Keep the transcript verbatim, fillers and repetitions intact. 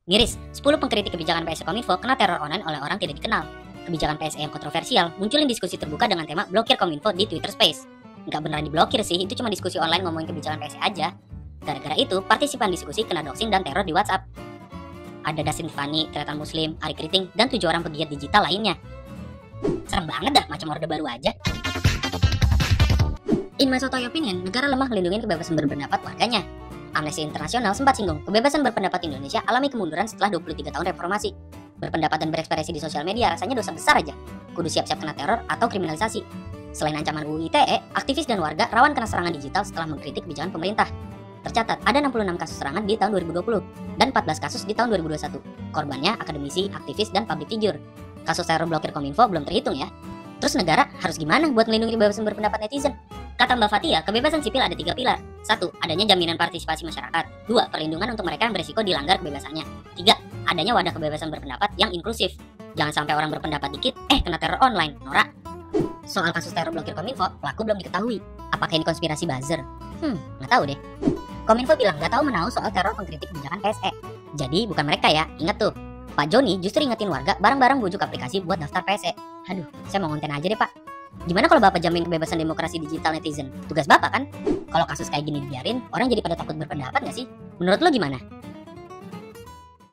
Miris, sepuluh pengkritik kebijakan P S E Kominfo kena teror online oleh orang tidak dikenal. Kebijakan P S E yang kontroversial munculin diskusi terbuka dengan tema blokir Kominfo di Twitter Space. Nggak beneran diblokir sih, itu cuma diskusi online ngomongin kebijakan P S E aja. Gara-gara itu, partisipan diskusi kena doxing dan teror di WhatsApp. Ada Dasin Tiffany, Tretan Muslim, Ari Kriting, dan tujuh orang pegiat digital lainnya. Serem banget dah, macam orde baru aja. In my sotoy opinion, negara lemah melindungi kebebasan berpendapat warganya. Amnesty Internasional sempat singgung, kebebasan berpendapat Indonesia alami kemunduran setelah dua puluh tiga tahun reformasi. Berpendapat dan berekspresi di sosial media rasanya dosa besar aja. Kudu siap-siap kena teror atau kriminalisasi. Selain ancaman U U I T E, aktivis dan warga rawan kena serangan digital setelah mengkritik kebijakan pemerintah. Tercatat, ada enam puluh enam kasus serangan di tahun dua ribu dua puluh dan empat belas kasus di tahun dua ribu dua puluh satu. Korbannya akademisi, aktivis, dan public figure. Kasus teror blokir Kominfo belum terhitung ya. Terus negara harus gimana buat melindungi kebebasan berpendapat netizen? Kata Mbak Fatia, kebebasan sipil ada tiga pilar. Satu, adanya jaminan partisipasi masyarakat. Dua, perlindungan untuk mereka yang berisiko dilanggar kebebasannya. Tiga, adanya wadah kebebasan berpendapat yang inklusif. Jangan sampai orang berpendapat dikit, eh kena teror online, norak. Soal kasus teror blokir Kominfo, pelaku belum diketahui. Apakah ini konspirasi buzzer? Hmm, nggak tahu deh. Kominfo bilang nggak tahu menahu soal teror pengkritik kebijakan P S E. Jadi bukan mereka ya, ingat tuh. Pak Joni justru ingetin warga barang-barang bujuk aplikasi buat daftar P S E. Aduh, saya mau ngonten aja deh Pak. Gimana kalau Bapak jamin kebebasan demokrasi digital netizen? Tugas Bapak kan? Kalau kasus kayak gini dibiarin, orang jadi pada takut berpendapat nggak sih? Menurut lo gimana?